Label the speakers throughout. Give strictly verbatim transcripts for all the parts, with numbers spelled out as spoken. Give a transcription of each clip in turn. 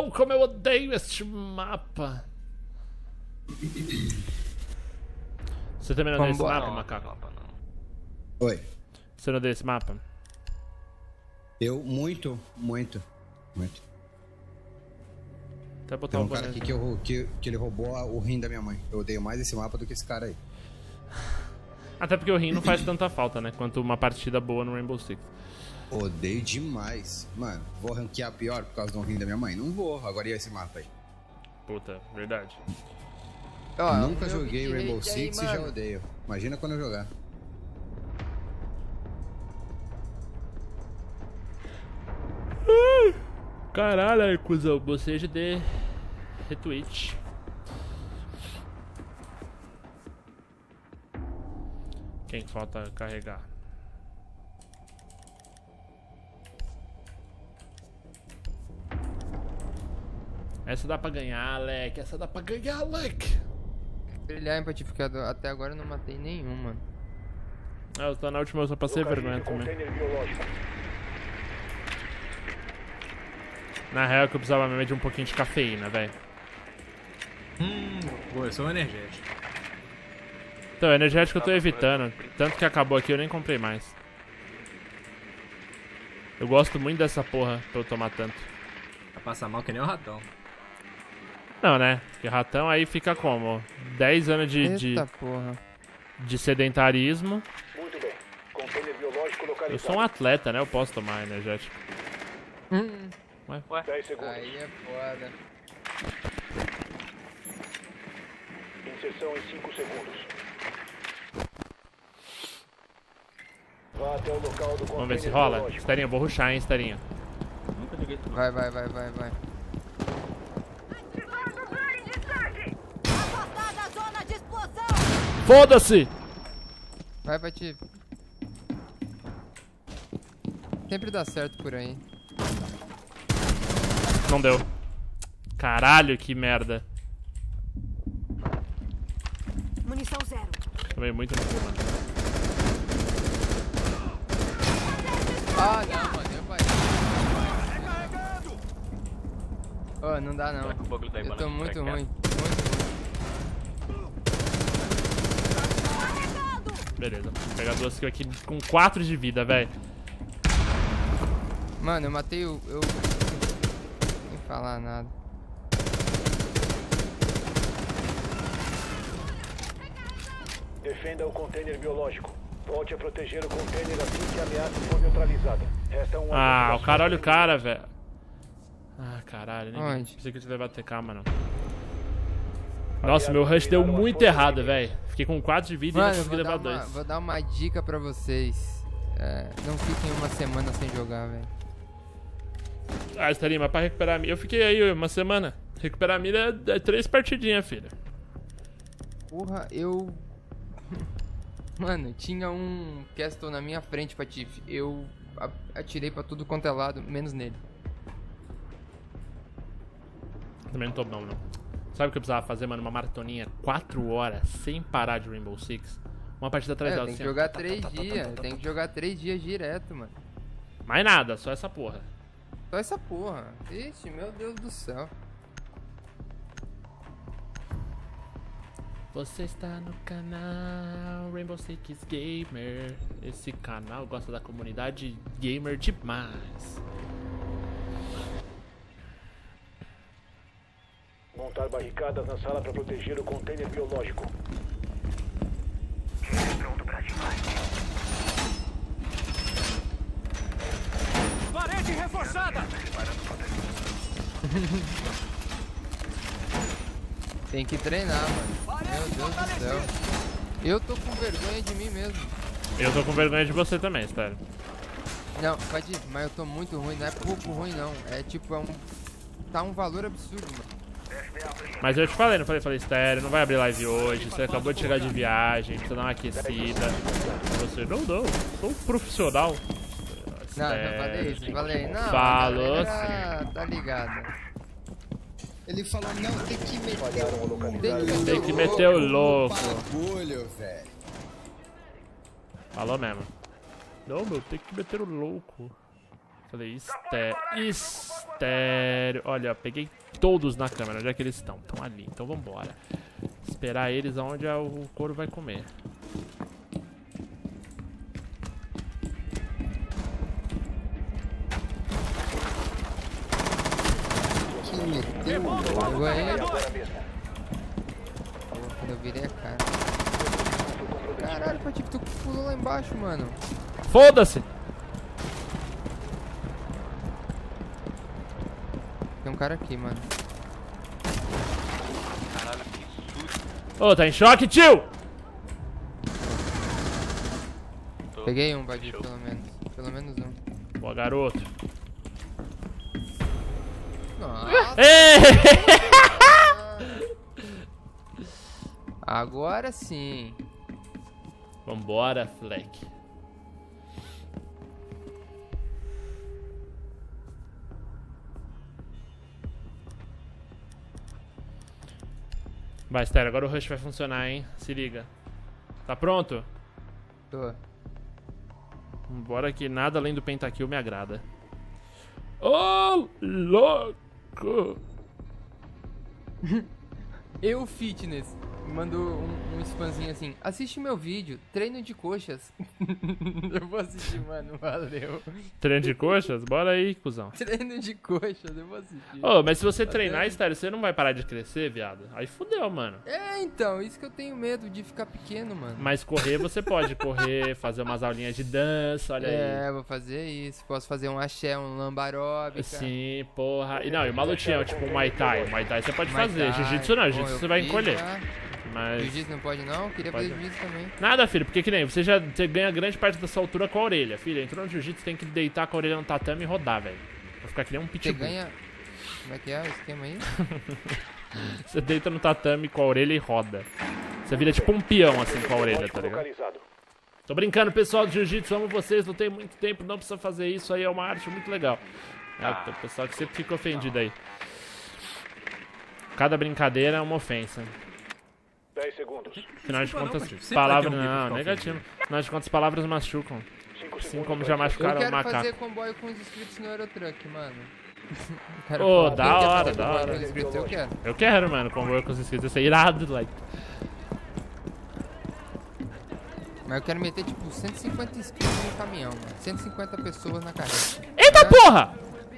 Speaker 1: Não, como eu odeio este mapa. Você também não odeia esse mapa, macaco?
Speaker 2: Oi.
Speaker 1: Você não odeia esse mapa?
Speaker 2: Eu, muito, muito, muito.
Speaker 1: Até botar
Speaker 2: Tem um
Speaker 1: um
Speaker 2: cara aqui que, eu, que, que ele roubou o rim da minha mãe. Eu odeio mais esse mapa do que esse cara aí.
Speaker 1: Até porque o rim não faz tanta falta, né? Quanto uma partida boa no Rainbow Six.
Speaker 2: Odeio demais. Mano, vou ranquear pior por causa do rim da minha mãe? Não vou. Agora e esse mapa aí?
Speaker 1: Puta, verdade.
Speaker 2: Ó, Nunca joguei Rainbow Six aí, e já odeio. Imagina quando eu jogar.
Speaker 1: Caralho, cuzão. Boceja de retweet. Quem falta carregar? Essa dá pra ganhar, Alec. Essa dá pra ganhar, Alec.
Speaker 3: Brilhar em patificador. Até agora eu não matei nenhum, mano.
Speaker 1: Ah, eu tô na última, eu só passei vergonha também. Na real, que eu precisava mesmo de um pouquinho de cafeína, velho.
Speaker 4: Hum, pô, eu sou um energético.
Speaker 1: Então, energético eu tô evitando. Tanto que acabou aqui, eu nem comprei mais. Eu gosto muito dessa porra pra eu tomar tanto.
Speaker 4: Vai passar mal que nem o ratão.
Speaker 1: Não, né? Porque ratão aí fica como? dez anos de, de,
Speaker 3: Eita porra.
Speaker 1: de sedentarismo.
Speaker 5: Muito bem. Container biológico localizado.
Speaker 1: Eu sou um atleta, né? Eu posso tomar energético.
Speaker 3: Hum.
Speaker 1: Ué?
Speaker 5: Ué? dez segundos.
Speaker 3: Aí é foda.
Speaker 5: Inserção em cinco segundos. Vá até o local do
Speaker 1: Vamos ver se rola. Estarinha, eu vou rushar, hein, Estarinha.
Speaker 4: Nunca joguei tudo.
Speaker 3: Vai, vai, vai, vai, vai.
Speaker 1: Foda-se!
Speaker 3: Vai, Pati. Sempre dá certo por aí.
Speaker 1: Não deu. Caralho, que merda.
Speaker 6: Munição zero.
Speaker 1: Tomei muito no cu, mano.
Speaker 3: Ah, não, mano. Eu parei. Oh, não dá não. Eu tô muito ruim. Muito ruim.
Speaker 1: Beleza, vou pegar duas kills aqui com quatro de vida, velho.
Speaker 3: Mano, eu matei o... Eu... Sem falar nada.
Speaker 5: Defenda o container biológico. Volte a proteger o container assim que a ameaça for neutralizada. Resta um
Speaker 1: Ah, o cara olha o cara, velho. Ah, caralho, nem
Speaker 3: Onde?
Speaker 1: pensei que eu ia levar T K, mano. Nossa, meu rush deu muito errado, velho. Fiquei com quatro de vida
Speaker 3: Mano,
Speaker 1: e
Speaker 3: eu
Speaker 1: não consegui
Speaker 3: vou,
Speaker 1: levar
Speaker 3: dar uma,
Speaker 1: dois.
Speaker 3: vou dar uma dica pra vocês. É, não fiquem uma semana sem jogar, velho.
Speaker 1: Ah, Estarinha, mas pra recuperar a mira... Eu fiquei aí uma semana. Recuperar a mira é três partidinhas, filha.
Speaker 3: Porra, eu... Mano, tinha um Castle na minha frente, Patife. Eu atirei pra tudo quanto é lado, menos nele.
Speaker 1: Também não tô bom, não. Sabe o que eu precisava fazer, mano? Uma maratoninha quatro horas sem parar de Rainbow Six. Uma partida atrás
Speaker 3: É,
Speaker 1: dela.
Speaker 3: tem que
Speaker 1: assim,
Speaker 3: jogar
Speaker 1: ó.
Speaker 3: três dias. Tem que jogar três dias direto, mano.
Speaker 1: Mais nada, só essa porra.
Speaker 3: Só essa porra. Ixi, meu Deus do céu.
Speaker 1: Você está no canal Rainbow Six Gamer. Esse canal gosta da comunidade gamer demais.
Speaker 5: Montar barricadas na sala para proteger o container biológico. Pronto para ativar.
Speaker 7: Parede reforçada!
Speaker 3: Tem que treinar, mano. Meu Deus do céu. Eu tô com vergonha de mim mesmo.
Speaker 1: Eu tô com vergonha de você também, sério.
Speaker 3: Não, pode ir, mas eu tô muito ruim. Não é pouco ruim, não. É tipo, é um... Tá um valor absurdo, mano.
Speaker 1: Mas eu te falei, não falei, falei, Estéreo, não vai abrir live hoje, você acabou de chegar de viagem, precisa dar uma aquecida. Você, não, não, sou um profissional.
Speaker 3: Não, não falei isso, falei, não,
Speaker 1: Falou
Speaker 3: a galera tá ligada.
Speaker 2: Ele falou, não, tem que meter o
Speaker 1: Tem que meter o louco.
Speaker 2: bagulho, velho.
Speaker 1: Falou mesmo. Não, meu, tem que meter o louco. Falei, estéreo. Estéreo. Olha, ó, peguei todos na câmera. Onde é que eles estão? Estão ali. Então vambora. Esperar eles aonde o couro vai comer.
Speaker 3: Pegou ele. Quando eu virei a cara. Caralho, Patife, tu pulou lá embaixo, mano.
Speaker 1: Foda-se!
Speaker 3: Tem um cara aqui, mano.
Speaker 7: Caralho, que susto.
Speaker 1: Ô, tá em choque, tio!
Speaker 7: Tô.
Speaker 3: Peguei um, Patife, pelo menos. Pelo menos um.
Speaker 1: Boa, garoto.
Speaker 3: Nossa. Agora sim.
Speaker 1: Vambora, Fleck. Vai, Estéreo, agora o rush vai funcionar, hein? Se liga. Tá pronto?
Speaker 3: Tô.
Speaker 1: Bora que nada além do pentakill me agrada. Ô, louco!
Speaker 3: Eu Fitness mandou um, um spamzinho assim. Assiste meu vídeo, treino de coxas. Eu vou assistir, mano, valeu.
Speaker 1: Treino de coxas? Bora aí, cuzão.
Speaker 3: Treino de coxas, eu vou assistir.
Speaker 1: Ô, mas se você treinar, Estéreo, você não vai parar de crescer, viado? Aí fudeu, mano.
Speaker 3: É, então, isso que eu tenho medo de ficar pequeno, mano.
Speaker 1: Mas correr você pode correr, fazer umas aulinhas de dança, olha aí.
Speaker 3: É, vou fazer isso. Posso fazer um axé, um lambaróbica.
Speaker 1: Sim, porra. E não, e uma lutinha, tipo um Muay Thai. Muay Thai você pode
Speaker 3: Muay
Speaker 1: fazer.
Speaker 3: Thai.
Speaker 1: Jiu-Jitsu não,
Speaker 3: Bom,
Speaker 1: jiu-jitsu
Speaker 3: eu
Speaker 1: você vai
Speaker 3: fiz
Speaker 1: encolher.
Speaker 3: já.
Speaker 1: Mas...
Speaker 3: Jiu-jitsu não pode não? Queria
Speaker 1: Pode.
Speaker 3: fazer jiu-jitsu também.
Speaker 1: Nada, filho, porque que nem, você já você ganha grande parte da sua altura com a orelha, filho. Entrou no jiu-jitsu, tem que deitar com a orelha no tatame e rodar, velho. Pra ficar que nem um
Speaker 3: Você
Speaker 1: pitbull.
Speaker 3: ganha... Como é que é o esquema aí?
Speaker 1: Você deita no tatame com a orelha e roda. Você vira tipo um peão, assim, com a orelha, tá ligado?
Speaker 5: Localizado.
Speaker 1: Tô brincando, pessoal do jiu-jitsu, amo vocês, não tem muito tempo, não precisa fazer isso aí, é uma arte muito legal. É, o pessoal que sempre fica ofendido aí. Cada brincadeira é uma ofensa.
Speaker 5: dez segundos.
Speaker 1: Afinal de
Speaker 4: Desculpa não,
Speaker 1: contas,
Speaker 4: Patife, sempre
Speaker 1: palavras...
Speaker 4: vai ter um
Speaker 1: Não,
Speaker 4: jeito de ficar
Speaker 1: negativo. Afinal de contas, palavras machucam.
Speaker 5: cinco
Speaker 1: Assim
Speaker 5: segundos
Speaker 1: como
Speaker 5: pra
Speaker 1: já
Speaker 5: iniciar.
Speaker 3: Eu
Speaker 1: machucaram o
Speaker 3: quero
Speaker 1: macaco.
Speaker 3: fazer comboio com os inscritos no Eurotruck, mano. Quero
Speaker 1: Ô,
Speaker 3: falar.
Speaker 1: da
Speaker 3: Quem quer
Speaker 1: hora,
Speaker 3: fazer
Speaker 1: da
Speaker 3: comboio
Speaker 1: hora.
Speaker 3: com os inscritos? Eu quero.
Speaker 1: Eu quero, mano, comboio com os inscritos. Isso é irado, like.
Speaker 3: Mas eu quero meter tipo cento e cinquenta inscritos no caminhão, mano. cento e cinquenta pessoas na carreta.
Speaker 1: Eita
Speaker 3: Né?
Speaker 1: porra!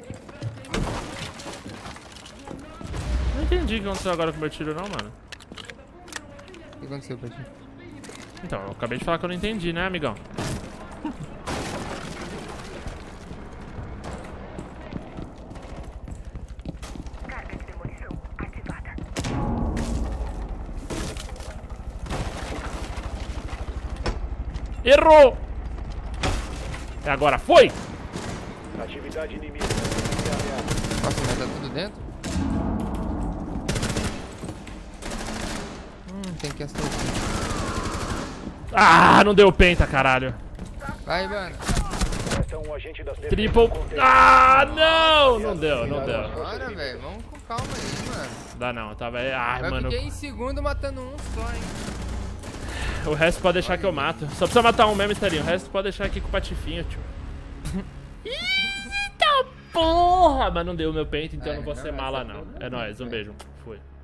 Speaker 1: Não entendi o que aconteceu agora com o meu tiro, não, mano.
Speaker 3: O que aconteceu pra ti?
Speaker 1: Então, eu acabei de falar que eu não entendi, né, amigão?
Speaker 6: Carga de demolição ativada.
Speaker 1: Errou! É agora, foi!
Speaker 5: Atividade inimiga. Ameaça.
Speaker 3: Nossa, mas tá tudo dentro? Hum, tem que assustar.
Speaker 1: Ah, não deu penta, caralho.
Speaker 3: Vai, mano.
Speaker 5: Resta um agente das defesas
Speaker 1: Triple...
Speaker 5: do container.
Speaker 1: Ah, não! Não deu, não deu.
Speaker 3: Bora, velho. Vamos com calma aí, mano.
Speaker 1: Dá não, tava... Ai,
Speaker 3: Eu
Speaker 1: mano.
Speaker 3: fiquei em segundo matando um só, hein.
Speaker 1: O resto pode deixar que eu mato. Só precisa matar um mesmo, estaria. O resto pode deixar aqui com o patifinho, tio. Eita porra! Mas não deu o meu pente, então
Speaker 3: É,
Speaker 1: eu não vou
Speaker 3: não,
Speaker 1: ser
Speaker 3: essa
Speaker 1: mala,
Speaker 3: porra
Speaker 1: não.
Speaker 3: não
Speaker 1: É
Speaker 3: deu,
Speaker 1: nóis, um
Speaker 3: velho.
Speaker 1: beijo. Fui.